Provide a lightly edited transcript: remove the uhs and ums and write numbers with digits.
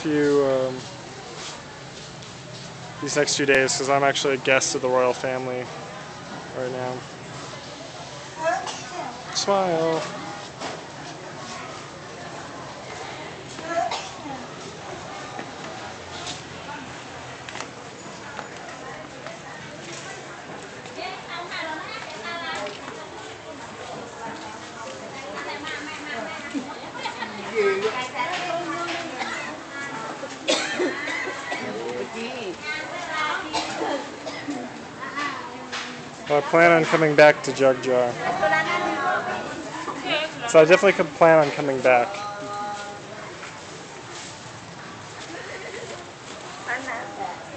these next few days because I'm actually a guest of the royal family right now. Smile. Well, I plan on coming back to Jogja. So I definitely could plan on coming back.